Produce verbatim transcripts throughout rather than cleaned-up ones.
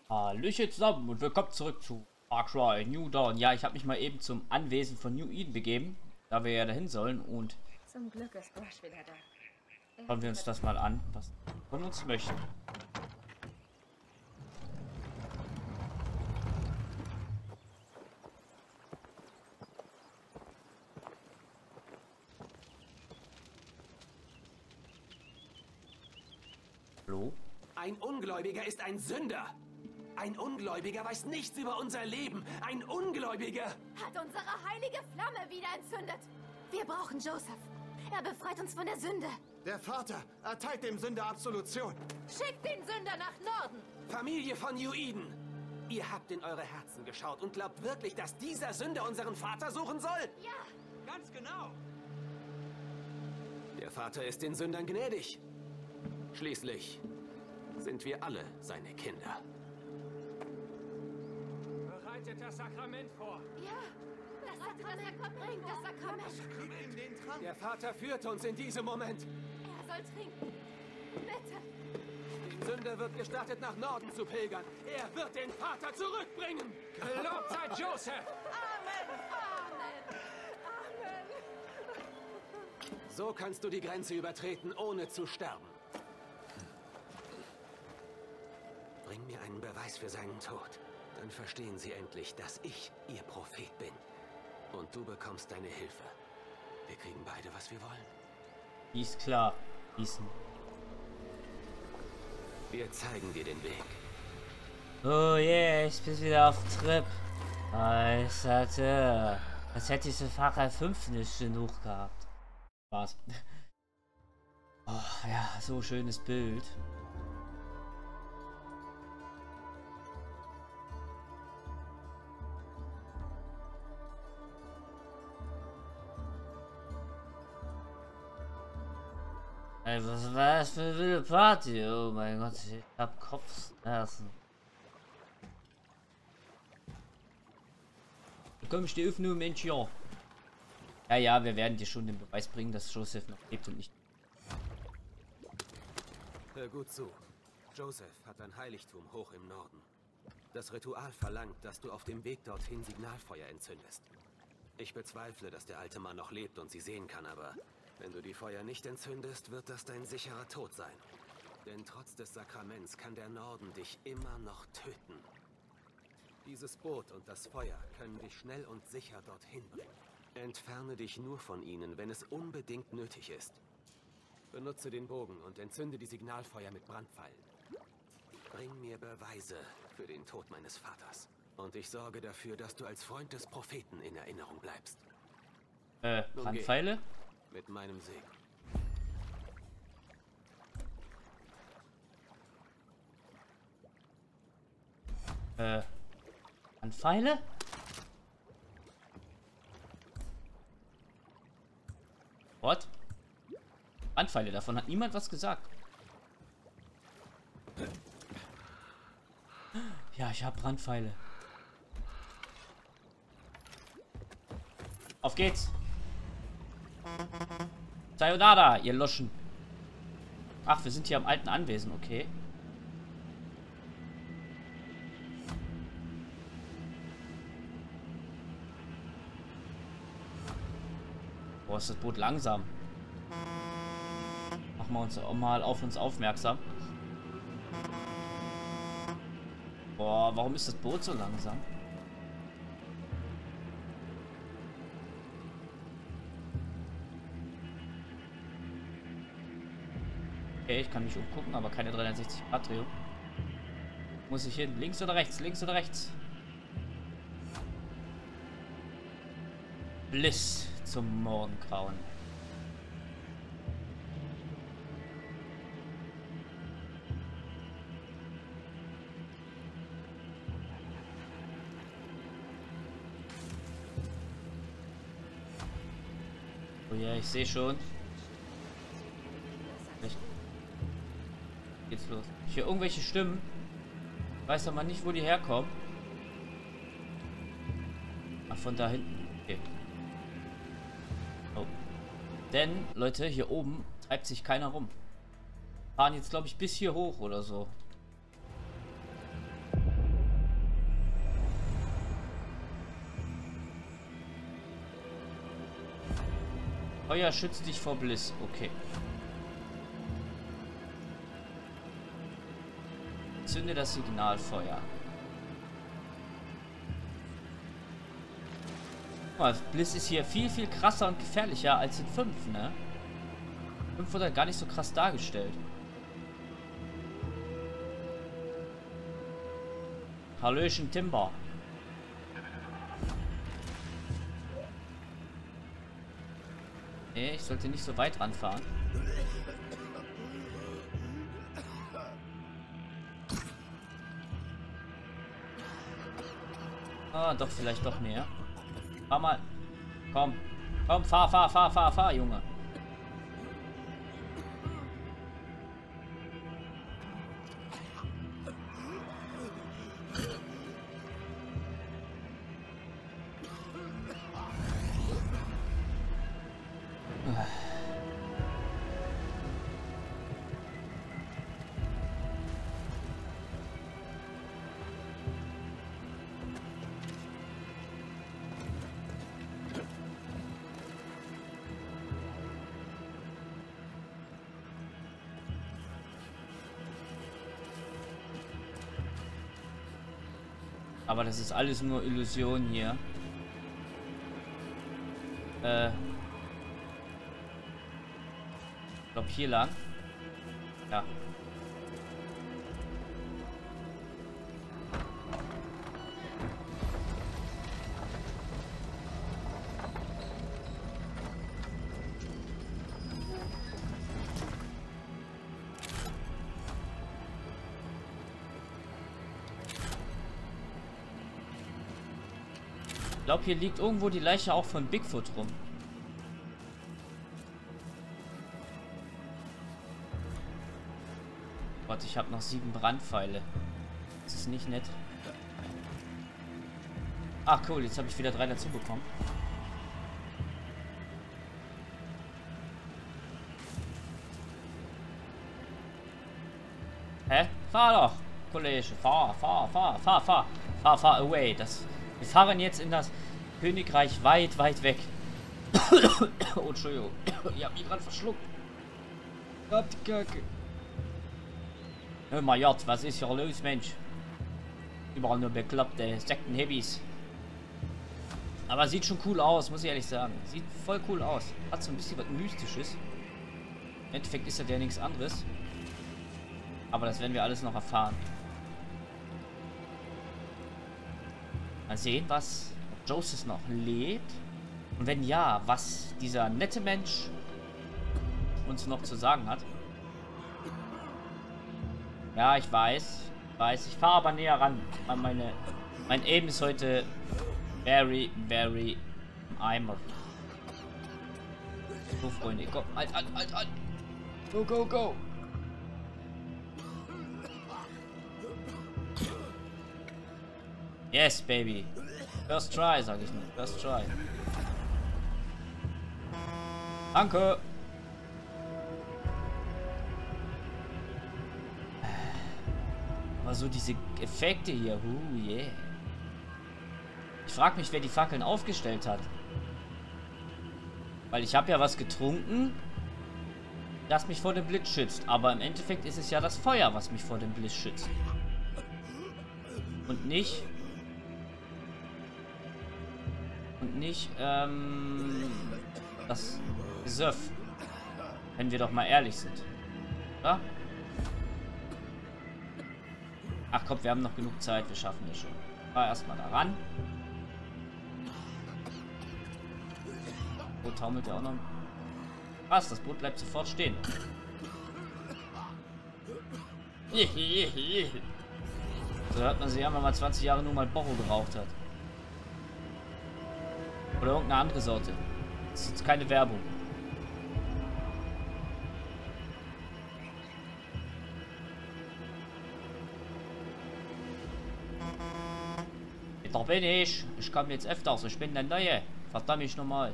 Hallöchen zusammen und willkommen zurück zu Far Cry New Dawn. Ja, ich habe mich mal eben zum Anwesen von New Eden begeben, da wir ja dahin sollen, und Zum Glück ist Rush wieder da. schauen wir uns das mal an, was von uns möchten. Hallo? Ein Ungläubiger ist ein Sünder. Ein Ungläubiger weiß nichts über unser Leben. Ein Ungläubiger Hat unsere heilige Flamme wieder entzündet. Wir brauchen Joseph. Er befreit uns von der Sünde. Der Vater erteilt dem Sünder Absolution. Schickt den Sünder nach Norden. Familie von New Eden. Ihr habt in eure Herzen geschaut und glaubt wirklich, dass dieser Sünder unseren Vater suchen soll? Ja. Ganz genau. Der Vater ist den Sündern gnädig. Schließlich sind wir alle seine Kinder. Bereitet das Sakrament vor. Ja. Das Sakrament. Bringt das Sakrament. Der Vater führt uns in diesem Moment. Er soll trinken. Bitte. Dem Sünder wird gestattet, nach Norden zu pilgern. Er wird den Vater zurückbringen. Gelobt sei Joseph. Amen. Amen. Amen. So kannst du die Grenze übertreten, ohne zu sterben. Bring mir einen Beweis für seinen Tod. Dann verstehen sie endlich, dass ich ihr Prophet bin. Und du bekommst deine Hilfe. Wir kriegen beide, was wir wollen. Ist klar. Gießen. Wir zeigen dir den Weg. Oh yeah, ich bin wieder auf Trip. Als hatte. Als hätte ich so Fahrer fünf nicht genug gehabt. Was? Oh ja, so schönes Bild. Ey, was war das für eine wilde Party? Oh mein Gott, ich hab Kopfschmerzen. Komm, steh auf nur, Mensch, ja. Ja, ja, wir werden dir schon den Beweis bringen, dass Joseph noch lebt und nicht. Hör gut zu. Joseph hat ein Heiligtum hoch im Norden. Das Ritual verlangt, dass du auf dem Weg dorthin Signalfeuer entzündest. Ich bezweifle, dass der alte Mann noch lebt und sie sehen kann, aber wenn du die Feuer nicht entzündest, wird das dein sicherer Tod sein. Denn trotz des Sakraments kann der Norden dich immer noch töten. Dieses Boot und das Feuer können dich schnell und sicher dorthin bringen. Entferne dich nur von ihnen, wenn es unbedingt nötig ist. Benutze den Bogen und entzünde die Signalfeuer mit Brandpfeilen. Bring mir Beweise für den Tod meines Vaters. Und ich sorge dafür, dass du als Freund des Propheten in Erinnerung bleibst. Äh, Brandpfeile? Mit meinem Segen. Äh, Brandpfeile? What? Brandpfeile, davon hat niemand was gesagt. Ja, ich habe Brandpfeile. Auf geht's. Sayonara, ihr Loschen. Ach, wir sind hier am alten Anwesen, okay. Boah, ist das Boot langsam. Machen wir uns auch mal auf uns aufmerksam. Boah, warum ist das Boot so langsam? Okay, ich kann mich umgucken, aber keine dreihundertsechzig Grad Drehung. Muss ich hin? Links oder rechts? Links oder rechts? Bliss zum Morgengrauen. Oh ja, ich sehe schon. Geht's los. Ich höre irgendwelche Stimmen. Ich weiß aber nicht, wo die herkommen. Ach, von da hinten. Okay. Oh. Denn, Leute, hier oben treibt sich keiner rum. Fahren jetzt, glaube ich, bis hier hoch oder so. Feuer schützt dich vor Bliss. Okay. Zünde das Signalfeuer. Guck mal, Bliss ist hier viel, viel krasser und gefährlicher als in fünf, ne? fünf wurde gar nicht so krass dargestellt. Hallöchen, Timber. Nee, ich sollte nicht so weit ranfahren. Ah, doch, vielleicht doch näher. Fahr mal. Komm. Komm, fahr, fahr, fahr, fahr, fahr, Junge. Aber das ist alles nur Illusion hier. Äh. Ich glaube hier lang. Ja. Ich glaube, hier liegt irgendwo die Leiche auch von Bigfoot rum. Gott, ich habe noch sieben Brandpfeile. Das ist nicht nett. Ach cool, jetzt habe ich wieder drei dazu bekommen. Hä? Fahr doch, Kollege. Fahr, fahr, fahr, fahr, fahr. Fahr, fahr away. Das... Wir fahren jetzt in das Königreich weit, weit weg. Oh, Entschuldigung. Ich hab mich gerade verschluckt. Gott, Kacke. Hör mal, Jart, was ist hier los, Mensch? Überall nur bekloppte Sektenhebbys. Aber sieht schon cool aus, muss ich ehrlich sagen. Sieht voll cool aus. Hat so ein bisschen was Mystisches. Im Endeffekt ist das ja nichts anderes. Aber das werden wir alles noch erfahren. Mal sehen, was Joseph noch lebt. Und wenn ja, was dieser nette Mensch uns noch zu sagen hat. Ja, ich weiß. Ich weiß. Ich fahre aber näher ran. Meine, mein Aim ist heute very, very im Eimer. So, Freunde. Komm, halt, halt, halt, halt. Go, go, go. Yes, baby. First try, sag ich nicht. First try. Danke. Aber so diese Effekte hier. Uh, yeah. Ich frage mich, wer die Fackeln aufgestellt hat. Weil ich habe ja was getrunken, das mich vor dem Blitz schützt. Aber im Endeffekt ist es ja das Feuer, was mich vor dem Blitz schützt. Und nicht... Und nicht, ähm... das Gesöff. Wenn wir doch mal ehrlich sind. Oder? Ach komm, wir haben noch genug Zeit. Wir schaffen das schon. Fahr erstmal da ran. Boot taumelt ja auch noch. Was? Das Boot bleibt sofort stehen. So hört man sich ja, wenn man zwanzig Jahre nur mal Borro geraucht hat. Oder irgendeine andere Sorte. Das ist jetzt keine Werbung. Da bin ich. Ich komme jetzt öfters. Ich bin der Neue. Verdammt ich nochmal.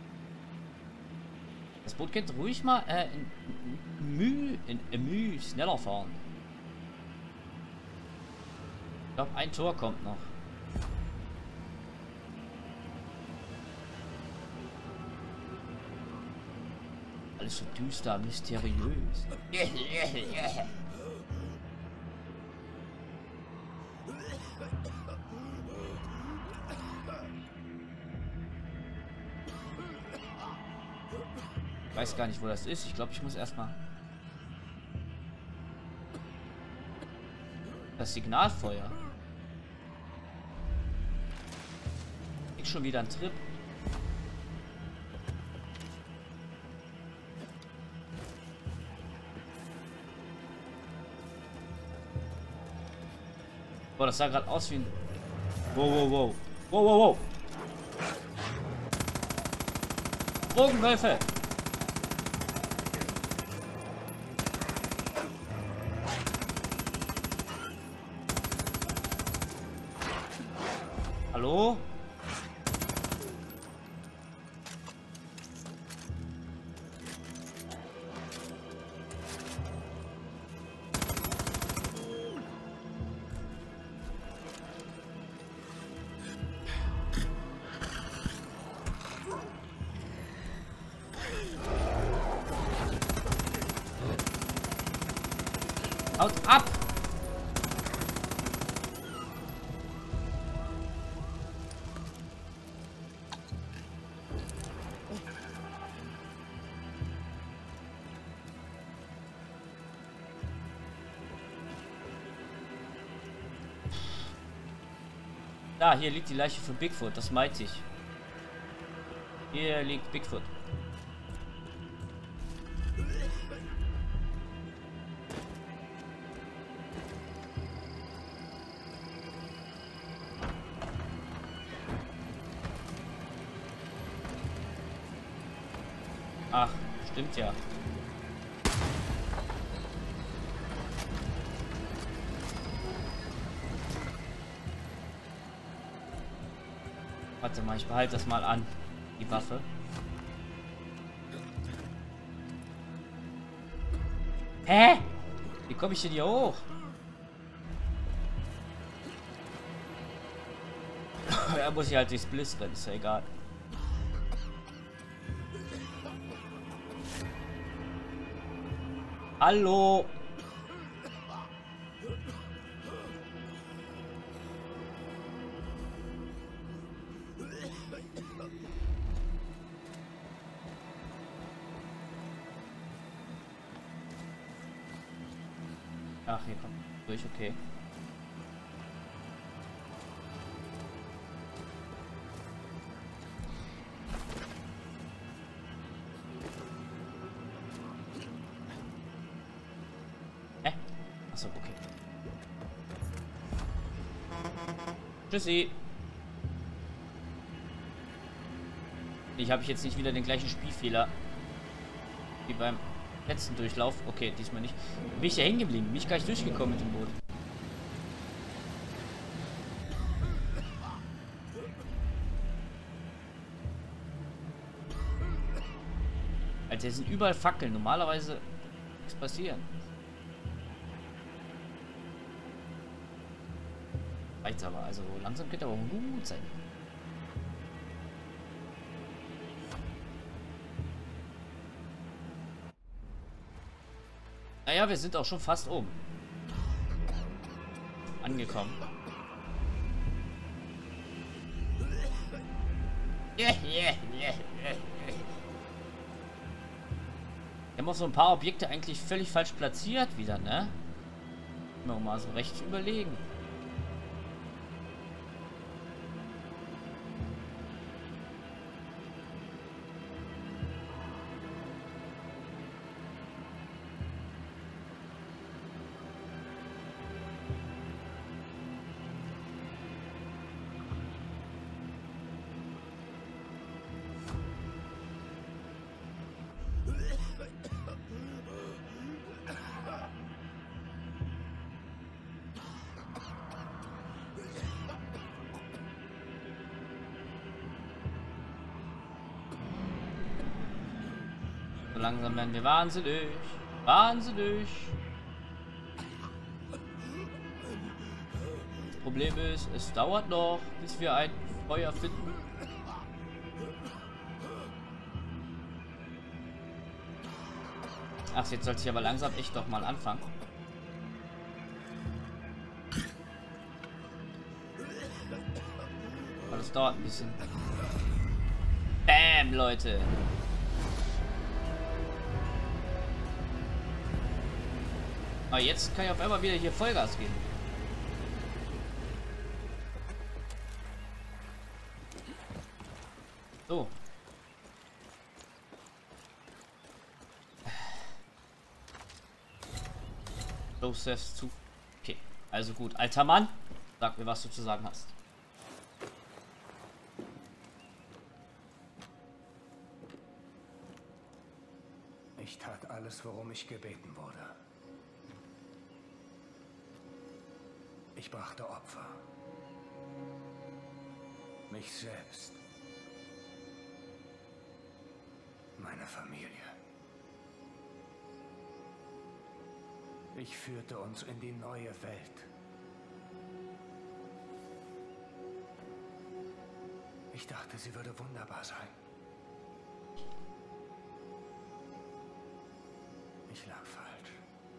Das Boot könnte ruhig mal äh, in, in, Mühe, in, in Mühe schneller fahren. Ich glaube, ein Tor kommt noch. alles so düster, mysteriös. Ich weiß gar nicht, wo das ist. Ich glaube, ich muss erstmal das Signalfeuer. Ich schon wieder ein Trip. Boah, das sah gerade aus wie ein... Wow, wow, wow. Wow, wow, wow. Drogenwölfe. Hallo? Haut ab! Da, hier liegt die Leiche von Bigfoot, das meinte ich. Hier liegt Bigfoot. Ach, stimmt ja. Warte mal, ich behalte das mal an, die Waffe. Hä? Wie komme ich denn hier hoch? Er muss hier halt durchs Bliss rennen, ist ja egal. Hallo? Ach, hier kommt durch, okay. Hä? Achso, okay. Tschüssi. Ich habe jetzt nicht wieder den gleichen Spielfehler wie beim letzten Durchlauf. Okay, diesmal nicht. Bin ich ja hängen geblieben? Bin ich gar nicht durchgekommen mit dem Boot? Alter, hier sind überall Fackeln. Normalerweise nichts passieren. Reicht's aber. Also langsam könnte aber gut sein. Naja, wir sind auch schon fast oben. Angekommen. Yeah, yeah, yeah, yeah. Wir haben auch so ein paar Objekte eigentlich völlig falsch platziert wieder, ne? Mal mal so recht überlegen. So langsam werden wir wahnsinnig. Wahnsinnig. Das Problem ist, es dauert noch, bis wir ein Feuer finden. Ach, jetzt sollte ich aber langsam echt doch mal anfangen. Aber das dauert ein bisschen. Bam, Leute. Aber jetzt kann ich auf einmal wieder hier Vollgas geben. So. Josephs zu. Okay, also gut. Alter Mann, sag mir, was du zu sagen hast. Ich tat alles, worum ich gebeten wurde. Ich brachte Opfer. Mich selbst. Meine Familie. Ich führte uns in die neue Welt. Ich dachte, sie würde wunderbar sein. Ich lag falsch.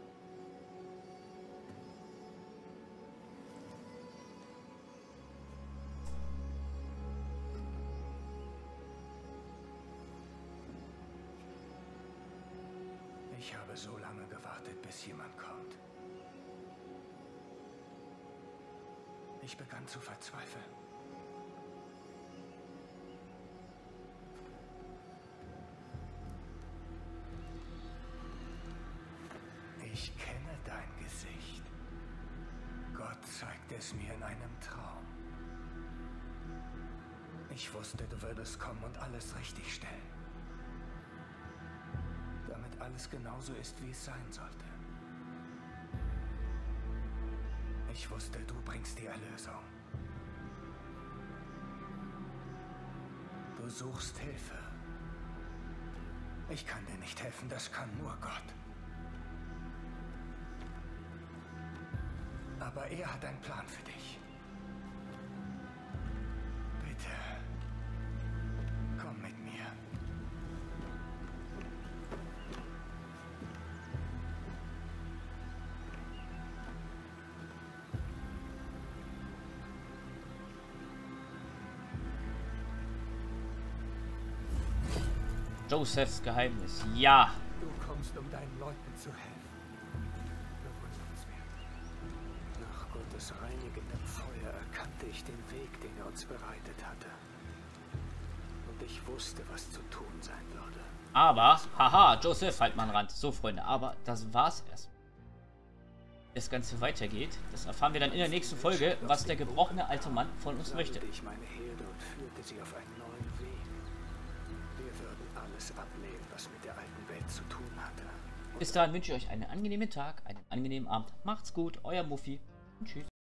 Ich habe so lange gewartet, bis jemand kommt. Ich begann zu verzweifeln. Ich kenne dein Gesicht. Gott zeigte es mir in einem Traum. Ich wusste, du würdest kommen und alles richtigstellen. Damit alles genauso ist, wie es sein sollte. Ich wusste, du bringst die Erlösung. Du suchst Hilfe. Ich kann dir nicht helfen, das kann nur Gott. Aber er hat einen Plan für dich. Bitte, komm mit mir. Josephs Geheimnis. Ja. Du kommst, um deinen Leuten zu helfen. Bewundernswert. Nach Gottes reinigendem Feuer erkannte ich den Weg, den er uns bereitet hatte. Und ich wusste, was zu tun sein würde. Aber, haha, Joseph, halt mal an den Rand. So, Freunde, aber das war's erst. Das Ganze weitergeht, das erfahren wir dann in der nächsten Folge, was der gebrochene alte Mann von uns möchte. Ich meine Herde und führte sie auf einen neuen Weg. Wir würden alles ablehnen, was mit der alten Welt zu tun hatte. Bis dahin wünsche ich euch einen angenehmen Tag, einen angenehmen Abend. Macht's gut, euer Muffi und tschüss.